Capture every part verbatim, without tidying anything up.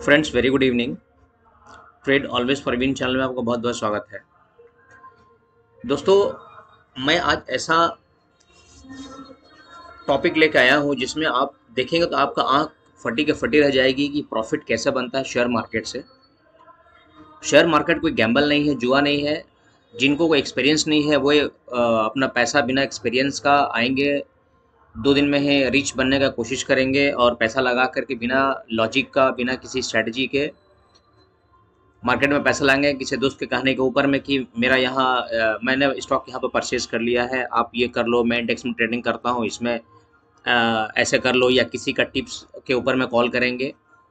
Friends, very good evening. Trade always for win channel में आपका बहुत बहुत स्वागत है। दोस्तों, मैं आज ऐसा टॉपिक लेकर आया हूं जिसमें आप देखेंगे तो आपका आंख फटी के फटी रह जाएगी कि प्रॉफिट कैसे बनता है शेयर मार्केट से। शेयर मार्केट कोई गैम्बल नहीं है, जुआ नहीं है। जिनको कोई एक्सपीरियंस नहीं है वो अ, अपना पैसा बिना एक्सपीरियंस का आएंगे, दो दिन में ही रिच बनने का कोशिश करेंगे और पैसा लगा करके बिना लॉजिक का, बिना किसी स्ट्रेटजी के मार्केट में पैसा लाएंगे किसी दोस्त के कहने के ऊपर में कि मेरा यहाँ अ, मैंने स्टॉक यहाँ पर परचेज कर लिया है, आप ये कर लो, मैं इंडेक्स में ट्रेडिंग करता हूँ, इसमें अ, ऐसे कर लो, या किसी का टिप्स के ऊपर में कॉल करेंगे,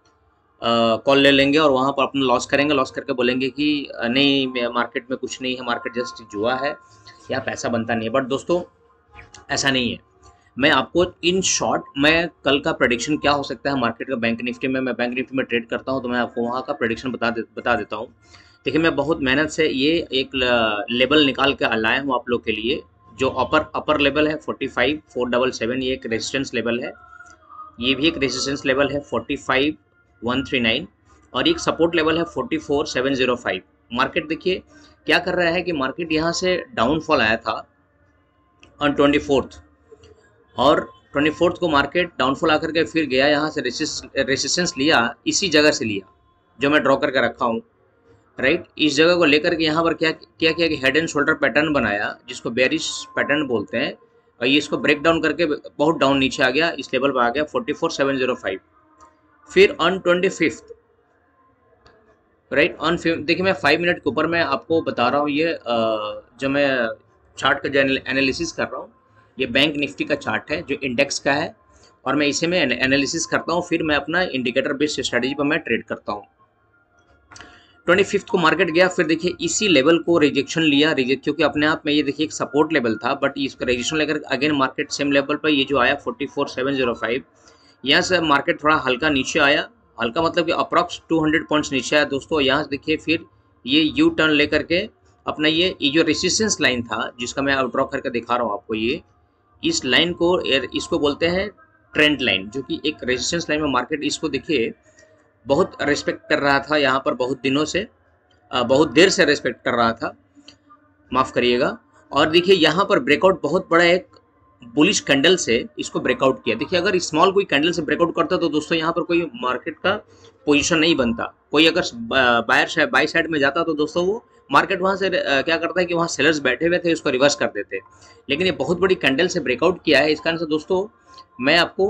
कॉल ले लेंगे और वहाँ पर अपना लॉस करेंगे। लॉस करके बोलेंगे कि अ, नहीं, मे- मार्केट में कुछ नहीं है, मार्केट जस्ट जुआ है, या पैसा बनता नहीं है। बट दोस्तों, ऐसा नहीं है। मैं आपको इन शॉर्ट, मैं कल का प्रेडिक्शन क्या हो सकता है मार्केट का, बैंक निफ्टी में, मैं बैंक निफ्टी में ट्रेड करता हूं, तो मैं आपको वहां का प्रेडिक्शन बता दे, बता देता हूं। देखिए, मैं बहुत मेहनत से ये एक लेवल निकाल के लाया हूं आप लोग के लिए। जो अपर अपर लेवल है forty five four double seven, ये एक रेजिस्टेंस लेवल है। ये भी एक रेजिस्टेंस लेवल है forty five one three nine, और एक सपोर्ट लेवल है forty four seven zero five. Market देखिए क्या कर रहा है कि मार्केट यहाँ से डाउनफॉल आया था ऑन ट्वेंटी फोर्थ, और ट्वेंटी फोर्थ को मार्केट डाउनफॉल आकर के फिर गया, यहाँ से रेसिस्टेंस लिया, इसी जगह से लिया जो मैं ड्रॉ करके रखा हूँ, राइट। इस जगह को लेकर के यहाँ पर क्या क्या किया कि हेड एंड शोल्डर पैटर्न बनाया, जिसको बेरिश पैटर्न बोलते हैं, और ये इसको ब्रेक डाउन करके बहुत डाउन नीचे आ गया, इस लेवल पर आ गया forty four seven zero five. फिर on twenty fifth, right, on देखिए मैं फाइव मिनट के ऊपर मैं आपको बता रहा हूँ। ये अ, जो मैं चार्ट का जो एनालिसिस कर रहा हूँ, ये बैंक निफ्टी का चार्ट है जो इंडेक्स का है, और मैं इसे में एनालिसिस करता हूँ, फिर मैं अपना इंडिकेटर बेस्ड स्ट्रेटजी पर मैं ट्रेड करता हूँ। ट्वेंटी फिफ्थ को मार्केट गया, फिर देखिए इसी लेवल को रिजेक्शन लिया, रिजेक्ट, क्योंकि अपने आप में ये देखिए एक सपोर्ट लेवल था, बट इसका रिजेक्शन लेकर अगेन मार्केट सेम लेवल पर ये जो आया forty four seven zero five, यहाँ से मार्केट थोड़ा हल्का नीचे आया, हल्का मतलब कि अप्रॉक्स टू हंड्रेड पॉइंट्स नीचे आया दोस्तों। यहाँ से देखिए फिर ये यू टर्न लेकर के अपना ये ये जो रेसिस्टेंस लाइन था, जिसका मैं ड्रॉ करके दिखा रहा हूँ आपको, ये इस लाइन को, इसको बोलते हैं ट्रेंड लाइन, जो कि एक रेजिस्टेंस लाइन में मार्केट इसको देखिए बहुत रिस्पेक्ट कर रहा था यहाँ पर, बहुत दिनों से, बहुत देर से रिस्पेक्ट कर रहा था, माफ़ करिएगा। और देखिए यहाँ पर ब्रेकआउट बहुत बड़ा एक बुलिश कैंडल से इसको ब्रेकआउट किया। देखिए अगर स्मॉल कोई कैंडल से ब्रेकआउट करता तो दोस्तों यहाँ पर कोई मार्केट का पोजीशन नहीं बनता। कोई अगर बायर साइड बाई साइड में जाता तो दोस्तों वो मार्केट वहाँ से क्या करता है कि वहाँ सेलर्स बैठे हुए थे, उसको रिवर्स कर देते। लेकिन ये बहुत बड़ी कैंडल से ब्रेकआउट किया है, इस कारण से दोस्तों मैं आपको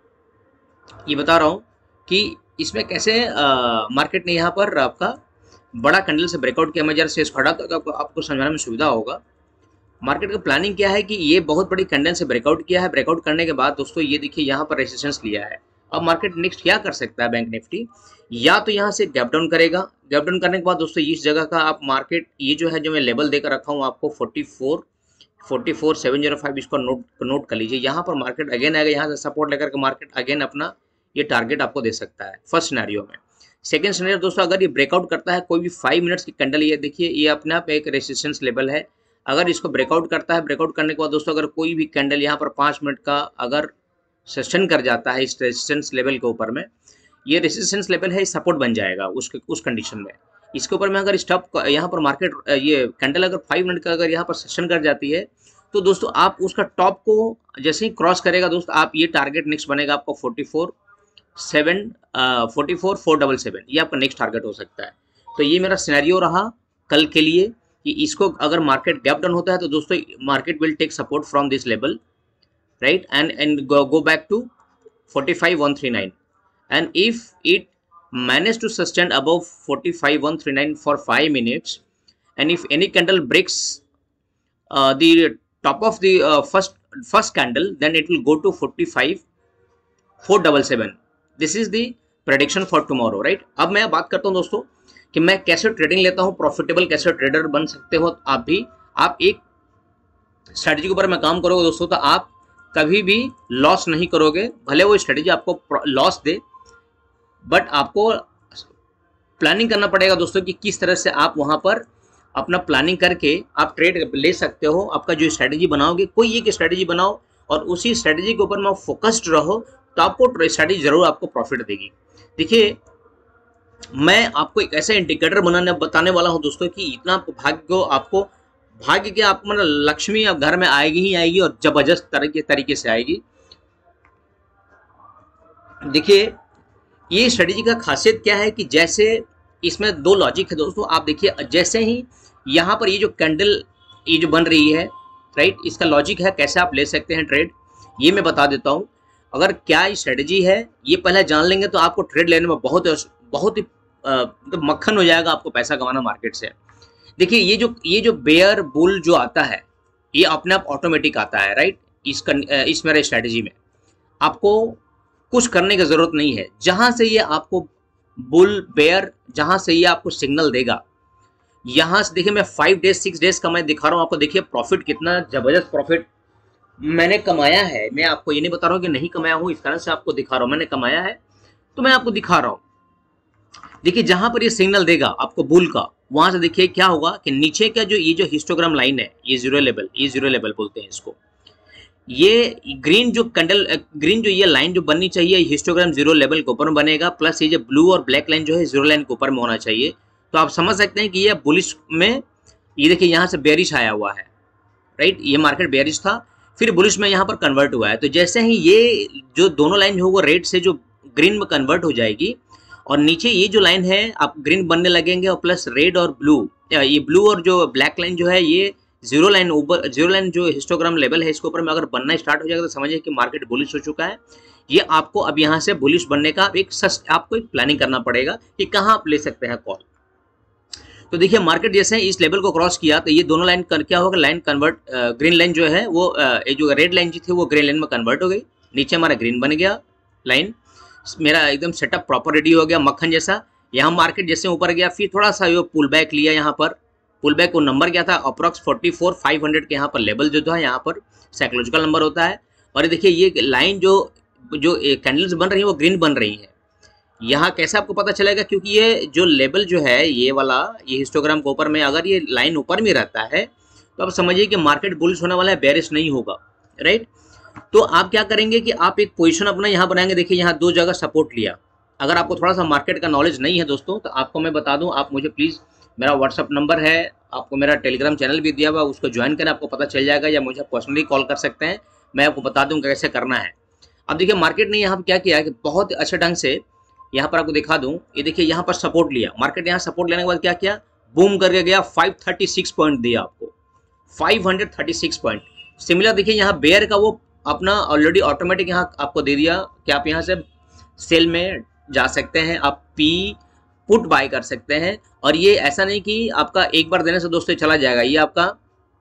ये बता रहा हूँ कि इसमें कैसे मार्केट ने यहाँ पर आपका बड़ा कैंडल से ब्रेकआउट किया। मैं जरा से खड़ा तो आपको, आपको समझाने में सुविधा होगा। मार्केट का प्लानिंग क्या है कि ये बहुत बड़ी कैंडल से ब्रेकआउट किया है, ब्रेकआउट करने के बाद दोस्तों ये देखिए यहाँ पर रेजिस्टेंस लिया है। अब मार्केट नेक्स्ट क्या कर सकता है बैंक निफ्टी, या तो यहाँ से गैप डाउन करेगा, गैप डाउन करने के बाद दोस्तों इस जगह का आप मार्केट, ये जो है जो मैं लेवल देकर रखा हूँ आपको forty four forty four seven zero five, इसको नोट नोट कर लीजिए। यहाँ पर मार्केट अगेन आएगा, यहाँ से सपोर्ट लेकर के मार्केट अगेन अपना ये टारगेट आपको दे सकता है, फर्स्ट सिनेरियो में। सेकंड सिनेरियो दोस्तों, अगर ये ब्रेकआउट करता है कोई भी फाइव मिनट्स की कैंडल, ये देखिए ये अपने आप एक रेजिस्टेंस लेवल है, अगर इसको ब्रेकआउट करता है, ब्रेकआउट करने के बाद दोस्तों अगर कोई भी कैंडल यहाँ पर पाँच मिनट का अगर सस्टेन कर जाता है इस रेजिस्टेंस लेवल के ऊपर में, ये रेजिस्टेंस लेवल है, सपोर्ट बन जाएगा उस उस कंडीशन में। इसके ऊपर में अगर स्टॉप यहाँ पर मार्केट, ये कैंडल अगर फाइव मिनट का अगर यहाँ पर सस्टेन कर जाती है तो दोस्तों आप उसका टॉप को जैसे ही क्रॉस करेगा दोस्तों, आप ये टारगेट नेक्स्ट बनेगा आपका forty four seven forty four four double seven, ये आपका नेक्स्ट टारगेट हो सकता है। तो ये मेरा सिनेरियो रहा कल के लिए कि इसको अगर मार्केट गैप डाउन होता है तो दोस्तों market will take support from this level, right, and and go back to forty five one three nine, and if it manage to sustain above forty five one three nine for five minutes, and if any candle breaks the top of the first first candle, then it will go to forty five four double seven. This is the prediction for tomorrow, right. अब मैं बात करता हूँ दोस्तों कि मैं कैसे trading लेता हूँ, प्रॉफिटेबल कैसे ट्रेडर बन सकते हो आप भी। आप एक स्ट्रेटजी के ऊपर में काम करोगे दोस्तों तो आप कभी भी लॉस नहीं करोगे, भले वो स्ट्रेटजी आपको लॉस दे, बट आपको प्लानिंग करना पड़ेगा दोस्तों कि किस तरह से आप वहां पर अपना प्लानिंग करके आप ट्रेड ले सकते हो। आपका जो स्ट्रेटजी बनाओगे, कोई एक स्ट्रेटजी बनाओ और उसी स्ट्रेटजी के ऊपर में फोकस्ड रहो, तो आपको स्ट्रेटजी जरूर आपको प्रॉफिट देगी। देखिए मैं आपको एक ऐसा इंडिकेटर बनाने बताने वाला हूं दोस्तों कि इतना भाग्य आपको भाग्य के आप मतलब लक्ष्मी अब घर में आएगी ही आएगी और जबरदस्त तरीके तरीके से आएगी। देखिए ये स्ट्रेटेजी का खासियत क्या है कि जैसे इसमें दो लॉजिक है दोस्तों। आप देखिए जैसे ही यहाँ पर ये जो कैंडल ये जो बन रही है राइट, इसका लॉजिक है कैसे आप ले सकते हैं ट्रेड, ये मैं बता देता हूँ। अगर क्या स्ट्रेटेजी है ये पहले जान लेंगे तो आपको ट्रेड लेने में बहुत बहुत ही मतलब मक्खन हो जाएगा, आपको पैसा कमाना मार्केट से। देखिए ये जो ये जो बेयर बुल जो आता है ये अपने आप ऑटोमेटिक आता है राइट। इस इस मेरे स्ट्रेटेजी में आपको कुछ करने की जरूरत नहीं है। जहां से ये आपको बुल बेयर जहां से ये आपको सिग्नल देगा, यहां से देखिए मैं फाइव डेज सिक्स डेज का मैं दिखा रहा हूं आपको। देखिए प्रॉफिट कितना जबरदस्त प्रॉफिट मैंने कमाया है। मैं आपको ये नहीं बता रहा हूं कि नहीं कमाया हूं, इस कारण से आपको दिखा रहा हूं। मैंने कमाया है तो मैं आपको दिखा रहा हूं। देखिए जहां पर ये सिग्नल देगा आपको बुल का, वहां से देखिए क्या होगा कि नीचे का जो ये जो हिस्टोग्राम लाइन है ये जीरो लेवल, ये जीरो लेवल बोलते हैं इसको। ये ग्रीन जो कैंडल ग्रीन जो ये लाइन जो बननी चाहिए हिस्टोग्राम जीरो लेवल के ऊपर में बनेगा, प्लस ये जो ब्लू और ब्लैक लाइन जो है जीरो लाइन के ऊपर में होना चाहिए। तो आप समझ सकते हैं कि ये बुलिश में ये देखिए यहाँ से बेरिश आया हुआ है राइट, ये मार्केट बेरिश था फिर बुलिश में यहाँ पर कन्वर्ट हुआ है। तो जैसे ही ये जो दोनों लाइन हो वो रेड से जो ग्रीन में कन्वर्ट हो जाएगी और नीचे ये जो लाइन है आप ग्रीन बनने लगेंगे और प्लस रेड और ब्लू, ये ब्लू और जो ब्लैक लाइन जो है ये जीरो लाइन ऊपर जीरो लाइन जो हिस्टोग्राम लेवल है इसके ऊपर में अगर बनना स्टार्ट हो जाएगा तो समझिए कि मार्केट बुलिश हो चुका है। ये आपको अब यहाँ से बुलिश बनने का एक सस्ट आपको एक प्लानिंग करना पड़ेगा कि कहाँ आप ले सकते हैं कॉल। तो देखिए मार्केट जैसे इस लेवल को क्रॉस किया तो ये दोनों लाइन कर क्या होगा, लाइन कन्वर्ट ग्रीन लाइन जो है वो ये जो रेड लाइन जी थी वो ग्रीन लाइन में कन्वर्ट हो गई। नीचे हमारा ग्रीन बन गया लाइन, मेरा एकदम सेटअप प्रॉपर रेडी हो गया मक्खन जैसा। यहाँ मार्केट जैसे ऊपर गया फिर थोड़ा सा ये पुल बैक लिया, यहाँ पर पुल बैक को नंबर क्या था approx forty four five hundred के यहाँ पर लेवल जो था यहाँ पर साइकोलॉजिकल नंबर होता है। और ये देखिए ये लाइन जो जो कैंडल्स बन रही है वो ग्रीन बन रही है। यहाँ कैसे आपको पता चलेगा, क्योंकि ये जो लेवल जो है ये वाला ये हिस्टोग्राम के ऊपर में अगर ये लाइन ऊपर में रहता है तो आप समझिए कि मार्केट बुलिश होने वाला है, बेरिश नहीं होगा राइट। तो आप क्या करेंगे कि आप एक पोजीशन अपना यहाँ बनाएंगे। देखिए यहाँ दो जगह सपोर्ट लिया। अगर आपको थोड़ा सा मार्केट का नॉलेज नहीं है दोस्तों तो आपको मैं बता दूं, आप मुझे प्लीज़ मेरा व्हाट्सअप नंबर है, आपको मेरा टेलीग्राम चैनल भी दिया हुआ उसको ज्वाइन करें, आपको पता चल जाएगा, या मुझे पर्सनली कॉल कर सकते हैं, मैं आपको बता दूँ कैसे करना है। अब देखिए मार्केट ने यहाँ पर क्या किया है कि बहुत अच्छे ढंग से यहाँ पर आपको दिखा दूँ, ये देखिए यहाँ पर सपोर्ट लिया मार्केट। यहाँ सपोर्ट लेने के बाद क्या किया, बूम करके गया फाइव थर्टी सिक्स पॉइंट दिया आपको, five thirty six point. Similar देखिए यहाँ बेयर का वो अपना ऑलरेडी ऑटोमेटिक यहाँ आपको दे दिया कि आप यहाँ से सेल में जा सकते हैं, आप पी पुट बाय कर सकते हैं। और ये ऐसा नहीं कि आपका एक बार देने से दोस्तों चला जाएगा, ये आपका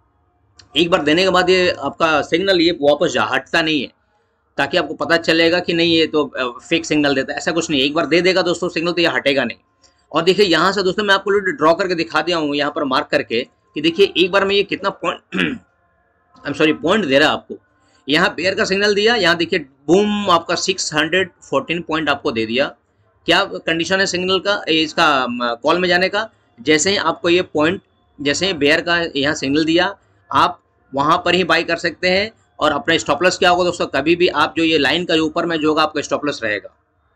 एक बार देने के बाद ये आपका सिग्नल ये वापस जा हटता नहीं है, ताकि आपको पता चलेगा कि नहीं ये तो फेक सिग्नल देता है, ऐसा कुछ नहीं। एक बार दे देगा दोस्तों सिग्नल तो ये हटेगा नहीं। और देखिए यहाँ से दोस्तों मैं आपको ड्रॉ करके दिखा दिया हूँ यहाँ पर मार्क करके कि देखिए एक बार में ये कितना point I am sorry point दे रहा है आपको। यहाँ बेयर का सिग्नल दिया, यहाँ देखिए बूम आपका सिक्स हंड्रेड फोर्टीन पॉइंट आपको दे दिया। क्या कंडीशन है सिग्नल का इसका कॉल में जाने का, जैसे ही आपको ये पॉइंट जैसे ही बेयर का यहाँ सिग्नल दिया आप वहाँ पर ही बाई कर सकते हैं। और अपना स्टॉप लॉस क्या होगा दोस्तों, कभी भी आप जो ये लाइन का ऊपर में जो होगा आपका स्टॉप लॉस रहेगा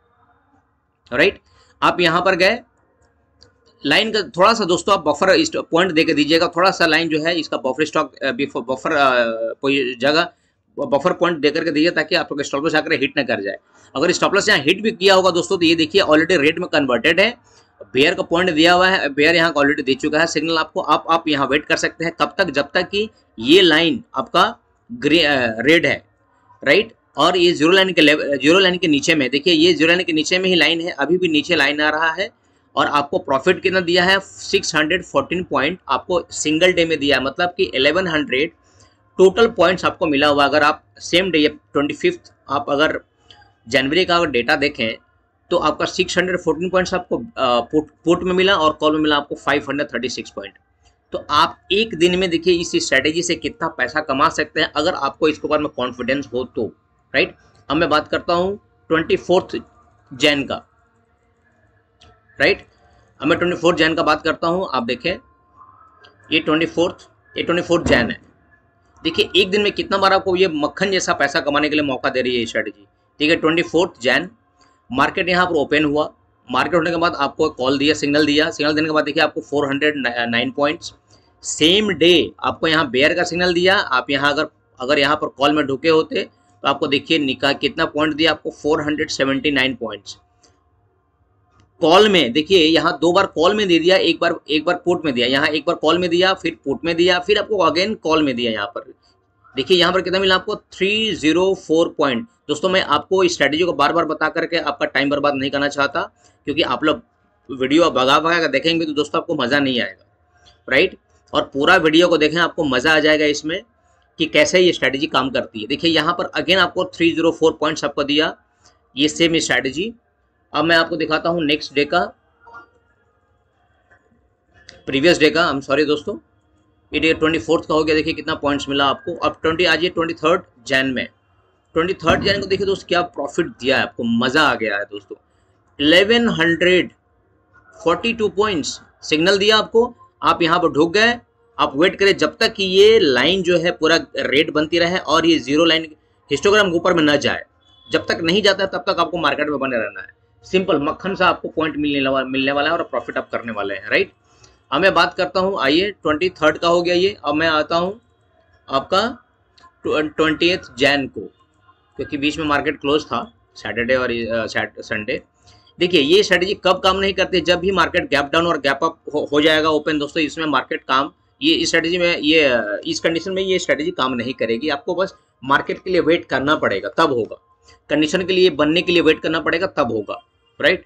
राइट। आप यहाँ पर गए लाइन का थोड़ा सा दोस्तों आप बफर पॉइंट देके दीजिएगा, थोड़ा सा लाइन जो है इसका बफर स्टॉक बफर जगह बफर पॉइंट देकर के दीजिए ताकि आपको स्टॉप लॉस आकर हिट ना कर जाए। अगर स्टॉप लॉस यहाँ हिट भी किया होगा दोस्तों तो ये देखिए ऑलरेडी रेड में कन्वर्टेड है, बेयर का पॉइंट दिया हुआ है, बेयर यहाँ ऑलरेडी दे चुका है सिग्नल आपको। आप आप यहाँ वेट कर सकते हैं कब तक, जब तक कि ये लाइन आपका रेड है राइट। और ये जीरो लाइन के लेवल जीरो लाइन के नीचे में देखिए ये जीरो लाइन के नीचे में ही लाइन है, अभी भी नीचे लाइन आ रहा है। और आपको प्रॉफिट कितना दिया है, सिक्स हंड्रेड फोर्टीन पॉइंट आपको सिंगल डे में दिया है, मतलब कि इलेवन हंड्रेड टोटल पॉइंट्स आपको मिला हुआ। अगर आप सेम डे ट्वेंटी फिफ्थ आप अगर जनवरी का अगर डेटा देखें तो आपका सिक्स हंड्रेड फोर्टीन पॉइंट्स आपको पुट पुट में मिला और कॉल में मिला आपको five hundred thirty six point. तो आप एक दिन में देखिए इस स्ट्रेटेजी से कितना पैसा कमा सकते हैं अगर आपको इसके ऊपर में कॉन्फिडेंस हो तो राइट। अब मैं बात करता हूँ ट्वेंटी फोर्थ जैन का राइट। अब मैं ट्वेंटी फोर्थ जैन का बात करता हूँ। आप देखें ये ट्वेंटी फोर्थ ये ट्वेंटी फोर्थ जैन है। देखिए एक दिन में कितना बार आपको ये मक्खन जैसा पैसा कमाने के लिए मौका दे रही है ये स्ट्रेटेजी। ठीक है, ट्वेंटी फोर्थ जैन मार्केट यहाँ पर ओपन हुआ, मार्केट होने के बाद आपको कॉल दिया, सिग्नल दिया, सिग्नल देने के बाद देखिए आपको four hundred nine points. Same day आपको यहाँ बेयर का सिग्नल दिया, आप यहाँ अगर अगर यहाँ पर कॉल में ढुके होते तो आपको देखिए निकाह कितना पॉइंट दिया, आपको four hundred seventy nine points call में। देखिए यहाँ दो बार कॉल में दे दिया, एक बार एक बार पुट में दिया, यहाँ एक बार कॉल में दिया, फिर पुट में दिया, फिर आपको अगेन कॉल में दिया। यहाँ पर देखिए यहाँ पर कितना मिला आपको, थ्री जीरो फोर पॉइंट। दोस्तों मैं आपको इस स्ट्रेटेजी को बार बार बता करके आपका टाइम बर्बाद नहीं करना चाहता, क्योंकि आप लोग वीडियो भगा भगा कर देखेंगे तो दोस्तों आपको मज़ा नहीं आएगा, राइट। और पूरा वीडियो को देखें, आपको मज़ा आ जाएगा इसमें कि कैसे ये स्ट्रेटेजी काम करती है। देखिए यहाँ पर अगेन आपको थ्री जीरो फोर पॉइंट्स आपको दिया, ये सेम स्ट्रेटेजी। अब मैं आपको दिखाता हूँ नेक्स्ट डे का, प्रीवियस डे का, आई एम सॉरी दोस्तों, ये डे ट्वेंटी फोर्थ का हो गया। देखिए कितना पॉइंट्स मिला आपको। अब ट्वेंटी आज ये ट्वेंटी थर्ड जैन में, ट्वेंटी थर्ड जैन को देखिए दोस्तों क्या प्रॉफिट दिया है आपको, मज़ा आ गया है दोस्तों। Eleven hundred forty two points signal दिया आपको, आप यहाँ पर ढुक गए। आप वेट करें जब तक कि ये लाइन जो है पूरा रेड बनती रहे और ये जीरो लाइन हिस्टोग्राम के ऊपर में न जाए। जब तक नहीं जाता है तब तक आपको मार्केट में बने रहना है। सिंपल मक्खन सा आपको पॉइंट मिलने वाला मिलने वाला है और प्रॉफिट आप करने वाले हैं, राइट। अब मैं बात करता हूँ, आइए ट्वेंटी थर्ड का हो गया ये। अब मैं आता हूँ आपका ट्वेंटी जैन को, क्योंकि बीच में मार्केट क्लोज था सैटरडे और संडे। देखिए ये स्ट्रेटेजी कब काम नहीं करती, जब भी मार्केट गैप डाउन और गैप अप हो, हो जाएगा ओपन दोस्तों, इसमें मार्केट काम, ये इस स्ट्रेटेजी में, ये इस कंडीशन में ये स्ट्रेटेजी काम नहीं करेगी। आपको बस मार्केट के लिए वेट करना पड़ेगा, तब होगा। कंडीशन के लिए बनने के लिए वेट करना पड़ेगा, तब होगा, राइट।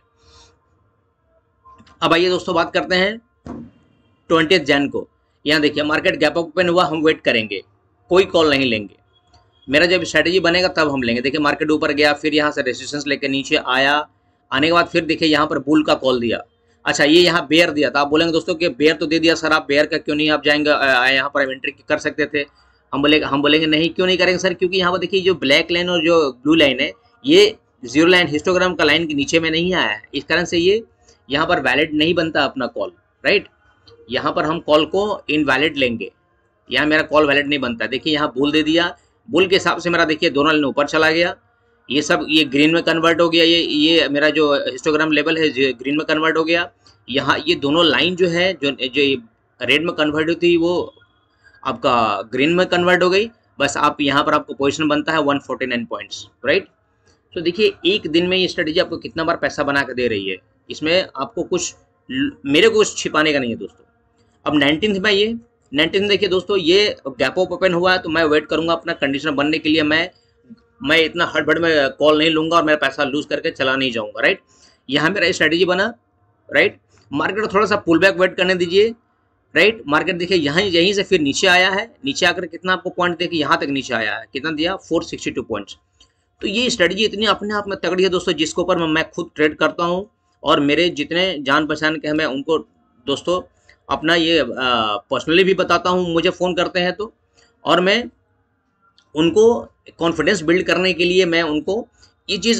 अब आइए दोस्तों बात करते हैं ट्वेंटी जैन को। यहाँ देखिए मार्केट गैप अप ओपन हुआ, हम वेट करेंगे, कोई कॉल नहीं लेंगे। मेरा जब स्ट्रेटेजी बनेगा तब हम लेंगे। देखिए मार्केट ऊपर गया, फिर यहाँ से रेजिस्टेंस लेके नीचे आया, आने के बाद फिर देखिए यहाँ पर बुल का कॉल दिया। अच्छा ये यहाँ बेयर दिया था। आप बोलेंगे दोस्तों कि बेयर तो दे दिया सर, आप बेयर का क्यों नहीं आप जाएंगे, यहाँ पर एंट्री कर सकते थे। हम बोलेंगे हम बोलेंगे नहीं, क्यों नहीं करेंगे सर, क्योंकि यहाँ पर देखिए जो ब्लैक लाइन और जो ब्लू लाइन है, ये जीरो लाइन हिस्टोग्राम का लाइन के नीचे में नहीं आया है, इस कारण से ये यहाँ पर वैलिड नहीं बनता अपना कॉल, राइट। यहाँ पर हम कॉल को इनवैलिड लेंगे, यहाँ मेरा कॉल वैलिड नहीं बनता। देखिए यहाँ बुल दे दिया, बुल के हिसाब से मेरा देखिए दोनों लाइन ऊपर चला गया, ये सब ये ग्रीन में कन्वर्ट हो गया, ये ये मेरा जो हिस्टोग्राम लेवल है ग्रीन में कन्वर्ट हो गया। यहाँ ये दोनों लाइन जो है जो जो रेड में कन्वर्ट हुई थी वो आपका ग्रीन में कन्वर्ट हो गई। बस आप यहाँ पर आपको पोजीशन बनता है one forty nine points, right. तो देखिए एक दिन में ये स्ट्रेटेजी आपको कितना बार पैसा बना के दे रही है, इसमें आपको कुछ मेरे को कुछ छिपाने का नहीं है दोस्तों। अब नाइनटीन्थ में ये नाइनटीन्थ देखिए दोस्तों, ये गैप अप ओपन हुआ है, तो मैं वेट करूंगा अपना कंडीशन बनने के लिए। मैं मैं इतना हड़बड़ में कॉल नहीं लूंगा और मेरा पैसा लूज करके चला नहीं जाऊंगा, राइट। यहाँ मेरा स्ट्रेटेजी बना, राइट। मार्केट को थोड़ा सा पुल बैक वेट करने दीजिए, राइट। मार्केट देखिए यहाँ यहीं से फिर नीचे आया है, नीचे आकर कितना आपको पॉइंट देखिए यहाँ तक नीचे आया है, कितना दिया, फोर सिक्सटी टू पॉइंट्स। तो ये स्ट्रेटेजी इतनी अपने आप में तगड़ी है दोस्तों, जिसके ऊपर मैं खुद ट्रेड करता हूँ और मेरे जितने जान पहचान के हैं मैं उनको दोस्तों अपना ये पर्सनली भी बताता हूँ, मुझे फ़ोन करते हैं तो, और मैं उनको कॉन्फिडेंस बिल्ड करने के लिए मैं उनको ये चीज़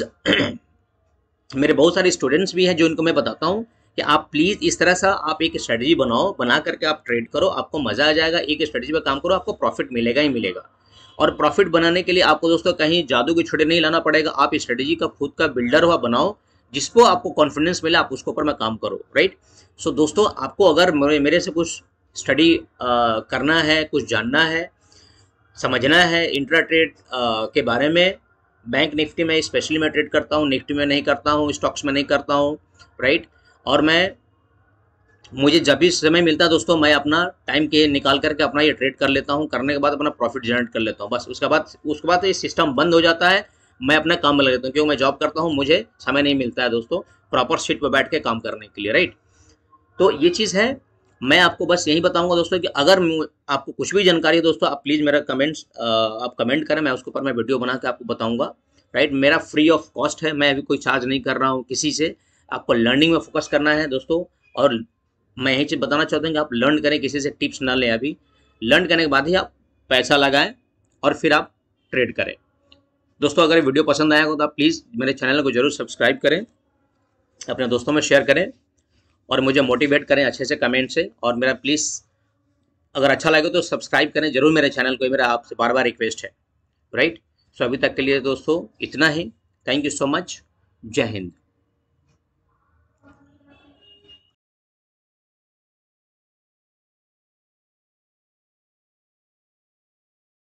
मेरे बहुत सारे स्टूडेंट्स भी हैं जो इनको मैं बताता हूँ कि आप प्लीज़ इस तरह सा आप एक स्ट्रेटजी बनाओ, बना करके आप ट्रेड करो, आपको मज़ा आ जाएगा। एक स्ट्रेटजी पर काम करो, आपको प्रॉफिट मिलेगा ही मिलेगा। और प्रॉफिट बनाने के लिए आपको दोस्तों कहीं जादू के छुड़े नहीं लाना पड़ेगा, आप स्ट्रेटजी का खुद का बिल्डर हुआ बनाओ, जिसको आपको कॉन्फिडेंस मिले, आप उसके ऊपर में काम करो, राइट। सो दोस्तों आपको अगर मेरे से कुछ स्टडी करना है, कुछ जानना है, समझना है इंट्रा ट्रेड के बारे में, बैंक निफ्टी में स्पेशली मैं ट्रेड करता हूँ, निफ्टी में नहीं करता हूँ, स्टॉक्स में नहीं करता हूँ, राइट। और मैं मुझे जब भी समय मिलता है दोस्तों, मैं अपना टाइम के निकाल करके अपना ये ट्रेड कर लेता हूँ, करने के बाद अपना प्रॉफिट जनरेट कर लेता हूँ। बस उसके बाद उसके बाद ये सिस्टम बंद हो जाता है, मैं अपना काम में लग जाता हूँ, क्योंकि मैं जॉब करता हूँ, मुझे समय नहीं मिलता है दोस्तों प्रॉपर सीट पर बैठ के काम करने के लिए, राइट। तो ये चीज़ है, मैं आपको बस यही बताऊंगा दोस्तों कि अगर आपको कुछ भी जानकारी है दोस्तों, आप प्लीज़ मेरा कमेंट्स आप कमेंट करें, मैं उसके ऊपर मैं वीडियो बना के आपको बताऊंगा, राइट। मेरा फ्री ऑफ कॉस्ट है, मैं अभी कोई चार्ज नहीं कर रहा हूँ किसी से। आपको लर्निंग में फोकस करना है दोस्तों, और मैं यही चीज़ बताना चाहता हूँ कि आप लर्न करें, किसी से टिप्स ना लें। अभी लर्न करने के बाद ही आप पैसा लगाएं और फिर आप ट्रेड करें। दोस्तों अगर वीडियो पसंद आया हो तो आप प्लीज़ मेरे चैनल को जरूर सब्सक्राइब करें, अपने दोस्तों में शेयर करें और मुझे मोटिवेट करें अच्छे से कमेंट से। और मेरा प्लीज़ अगर अच्छा लगे तो सब्सक्राइब करें जरूर मेरे चैनल को, मेरा आपसे बार बार रिक्वेस्ट है, राइट। सो अभी तक के लिए दोस्तों इतना ही। Thank you so much. जय हिंद।